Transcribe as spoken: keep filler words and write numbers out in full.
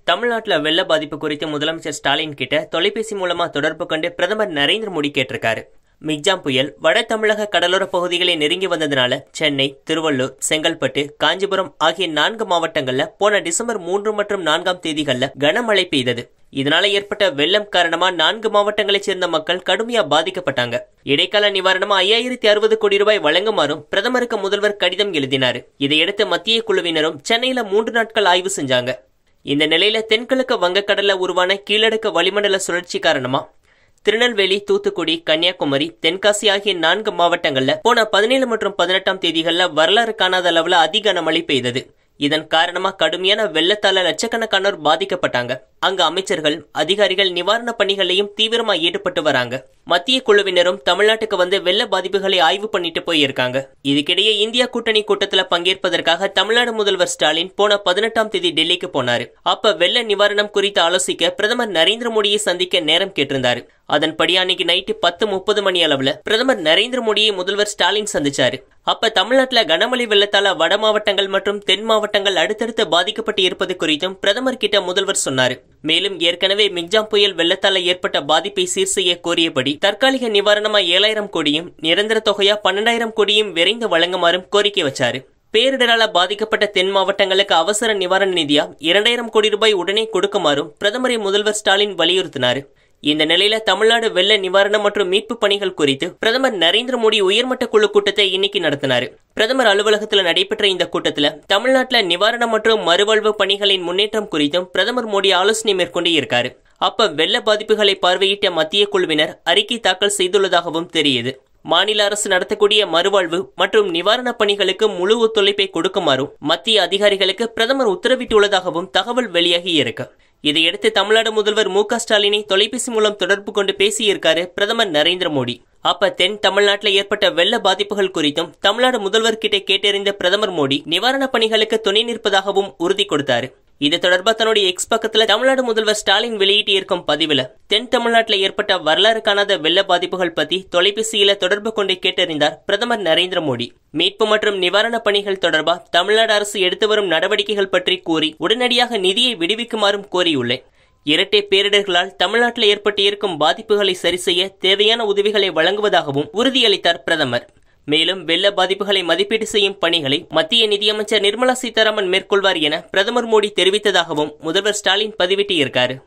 தமிழ்நாட்டுல வெள்ள பாதிப்பு குறித்து முதலமைச்சர் ஸ்டாலின் கிட்ட தொலைபேசி மூலமா தொடர்பு கொண்டு பிரதமர் நரேந்திர மோடி கேட்டிருக்காரு. மிக்ஜாம் புயல் வட தமிழக கடலோர பகுதிகளை நெருங்கி வந்ததுனால சென்னை, திருவள்ளூர், செங்கல்பட்டு, காஞ்சிபுரம் ஆகிய நான்கு மாவட்டங்கள்ல போன டிசம்பர் மூன்று மற்றும் நான்காம் தேதிகள்ல கனமழை பெய்தது. இதனால ஏற்பட்ட வெள்ளம் காரணமா நான்கு மாவட்டங்களைச் சேர்ந்த மக்கள் கடுமையா பாதிக்கப்பட்டாங்க. இடைக்கால நிவாரணமா ஐயாயிரத்தி அறுபது கோடி ரூபாய் வழங்குமாறும் பிரதமருக்கு முதல்வர் கடிதம் எழுதினாரு. இதையடுத்து மத்திய குழுவினரும் சென்னையில மூன்று நாட்கள் ஆய்வு செஞ்சாங்க. இந்த நிலையில தென்கிழக்கு வங்கக்கடல்ல உருவான கீழடுக்கு வளிமண்டல சுழற்சி காரணமா திருநெல்வேலி, தூத்துக்குடி, கன்னியாகுமரி, தென்காசி ஆகிய நான்கு மாவட்டங்கள்ல போன பதினேழு மற்றும் பதினெட்டாம் தேதிகள்ல வரலாறு காணாத அளவுல அதிக கனமழை பெய்தது. இதன் காரணமா கடுமையான வெள்ளத்தால லட்சக்கணக்கானோர் பாதிக்கப்பட்டாங்க. அங்க அமைச்சர்கள், அதிகாரிகள் நிவாரண பணிகளையும் தீவிரமா ஈடுபட்டு வராங்க. மத்திய குழுவினரும் தமிழ்நாட்டுக்கு வந்து வெள்ள பாதிப்புகளை ஆய்வு பண்ணிட்டு போயிருக்காங்க. இதுக்கிடையே இந்தியா கூட்டணி கூட்டத்துல பங்கேற்பதற்காக தமிழ்நாடு முதல்வர் ஸ்டாலின் போன பதினெட்டாம் தேதி டெல்லிக்கு போனாரு. அப்ப வெள்ள நிவாரணம் குறித்து ஆலோசிக்க பிரதமர் நரேந்திர மோடியை சந்திக்க நேரம் கேட்டிருந்தாரு. அதன்படி அன்னைக்கு நைட்டு பத்து முப்பது மணி அளவுல பிரதமர் நரேந்திர மோடியை முதல்வர் ஸ்டாலின் சந்திச்சாரு. அப்ப தமிழ்நாட்டுல கனமழை வெள்ளத்தால வட மாவட்டங்கள் மற்றும் தென் மாவட்டங்கள் அடுத்தடுத்து பாதிக்கப்பட்டு இருப்பது குறித்தும் பிரதமர் கிட்ட முதல்வர் சொன்னாரு. மேலும் ஏற்கனவே மிக்ஜாம் புயல் வெள்ளத்தால ஏற்பட்ட பாதிப்பை சீர் செய்ய கோரியபடி தற்காலிக நிவாரணமா ஏழாயிரம் கோடியும் நிரந்தர தொகையா பன்னெண்டாயிரம் கோடியும் விரைந்து வழங்குமாறும் கோரிக்கை வச்சாரு. பேரிடரால பாதிக்கப்பட்ட தென் மாவட்டங்களுக்கு அவசர நிவாரண நிதியா இரண்டாயிரம் கோடி ரூபாய் உடனே கொடுக்குமாறும் பிரதமரை முதல்வர் ஸ்டாலின் வலியுறுத்தினாரு. இந்த நிலையில தமிழ்நாடு வெள்ள நிவாரணம் மற்றும் மீட்பு பணிகள் குறித்து பிரதமர் நரேந்திர மோடி உயர்மட்ட குழு கூட்டத்தை இன்னைக்கு நடத்தினாரு. பிரதமர் அலுவலகத்துல நடைபெற்ற இந்த கூட்டத்துல தமிழ்நாட்டுல நிவாரணம் மற்றும் மறுவாழ்வு பணிகளின் முன்னேற்றம் குறித்தும் பிரதமர் மோடி ஆலோசனை மேற்கொண்டு இருக்காரு. அப்ப வெள்ள பாதிப்புகளை பார்வையிட்ட மத்திய குழுவினர் அறிக்கை தாக்கல் செய்துள்ளதாகவும் தெரியுது. மாநில அரசு நடத்தக்கூடிய மறுவாழ்வு மற்றும் நிவாரண பணிகளுக்கு முழு ஒத்துழைப்பை கொடுக்குமாறும் மத்திய அதிகாரிகளுக்கு பிரதமர் உத்தரவிட்டுள்ளதாகவும் தகவல் வெளியாகி இருக்கு. இதையடுத்து தமிழ்நாடு முதல்வர் மு க ஸ்டாலினை தொலைபேசி மூலம் தொடர்பு கொண்டு பேசியிருக்காரு பிரதமர் நரேந்திர மோடி. அப்ப தென் தமிழ்நாட்டுல ஏற்பட்ட வெள்ள பாதிப்புகள் குறித்தும் தமிழ்நாடு முதல்வர் கிட்ட கேட்டறிந்த பிரதமர் மோடி நிவாரண பணிகளுக்கு துணை நிற்பதாகவும் உறுதி கொடுத்தாரு. இது தொடர்பா தன்னுடைய எக்ஸ் பக்கத்துல தமிழ்நாடு முதல்வர் ஸ்டாலின் வெளியிட்டு இருக்கும் பதிவுல தென் தமிழ்நாட்டுல ஏற்பட்ட வரலாறு காணாத வெள்ள பாதிப்புகள் பத்தி தொலைபேசியில தொடர்பு கொண்டு கேட்டறிந்தார் பிரதமர் நரேந்திர மோடி. மீட்பு மற்றும் நிவாரண பணிகள் தொடர்பா தமிழ்நாடு அரசு எடுத்து வரும் நடவடிக்கைகள் பற்றி கூறி உடனடியாக நிதியை விடுவிக்குமாறும் கோரியுள்ளேன். இரட்டை பேரிடர்களால் தமிழ்நாட்டில் ஏற்பட்டு இருக்கும் பாதிப்புகளை சரி செய்ய தேவையான உதவிகளை வழங்குவதாகவும் உறுதியளித்தார் பிரதமர். மேலும் வெள்ள பாதிப்புகளை மதிப்பீடு செய்யும் பணிகளை மத்திய நிதியமைச்சர் நிர்மலா சீதாராமன் மேற்கொள்வார் என பிரதமர் மோடி தெரிவித்ததாகவும் முதல்வர் ஸ்டாலின் பதிவிட்டு இருக்காரு.